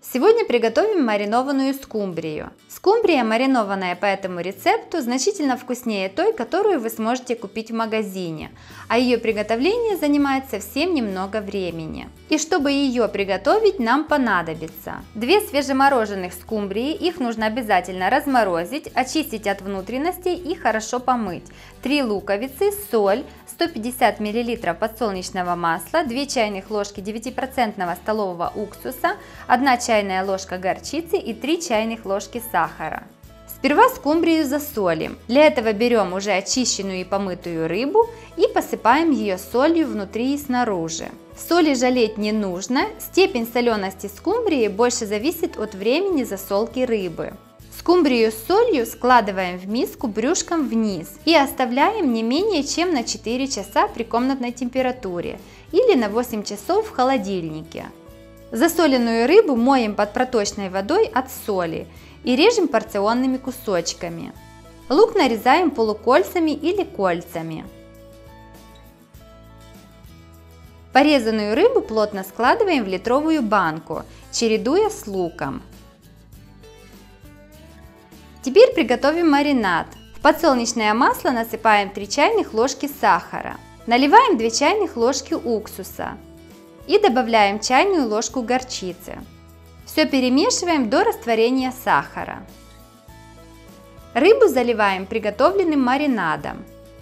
Сегодня приготовим маринованную скумбрию. Скумбрия, маринованная по этому рецепту, значительно вкуснее той, которую вы сможете купить в магазине, а ее приготовление занимает совсем немного времени. И чтобы ее приготовить, нам понадобится 2 свежемороженых скумбрии, их нужно обязательно разморозить, очистить от внутренностей и хорошо помыть, 3 луковицы, соль, 150 мл подсолнечного масла, 2 чайных ложки 9% столового уксуса, 1 чайная ложка горчицы и 3 чайных ложки сахара. Сперва скумбрию засолим. Для этого берем уже очищенную и помытую рыбу и посыпаем ее солью внутри и снаружи. Соли жалеть не нужно, степень солености скумбрии больше зависит от времени засолки рыбы. Скумбрию с солью складываем в миску брюшком вниз и оставляем не менее чем на 4 часа при комнатной температуре или на 8 часов в холодильнике. Засоленную рыбу моем под проточной водой от соли и режем порционными кусочками. Лук нарезаем полукольцами или кольцами. Порезанную рыбу плотно складываем в литровую банку, чередуя с луком. Теперь приготовим маринад. В подсолнечное масло насыпаем 3 чайных ложки сахара. Наливаем 2 чайных ложки уксуса. И добавляем чайную ложку горчицы. Все перемешиваем до растворения сахара. Рыбу заливаем приготовленным маринадом.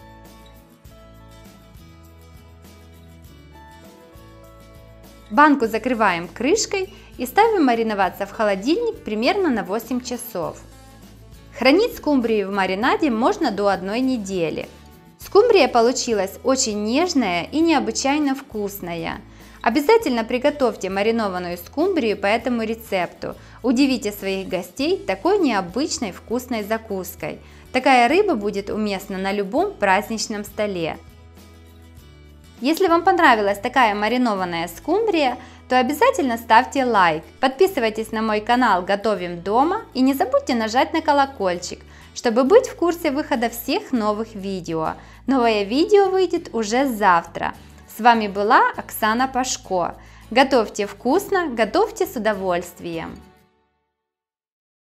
Банку закрываем крышкой и ставим мариноваться в холодильник примерно на 8 часов. Хранить скумбрию в маринаде можно до 1 недели. Скумбрия получилась очень нежная и необычайно вкусная. Обязательно приготовьте маринованную скумбрию по этому рецепту. Удивите своих гостей такой необычной вкусной закуской. Такая рыба будет уместна на любом праздничном столе. Если вам понравилась такая маринованная скумбрия, то обязательно ставьте лайк, подписывайтесь на мой канал «Готовим дома» и не забудьте нажать на колокольчик, чтобы быть в курсе выхода всех новых видео. Новое видео выйдет уже завтра. С вами была Оксана Пашко. Готовьте вкусно, готовьте с удовольствием!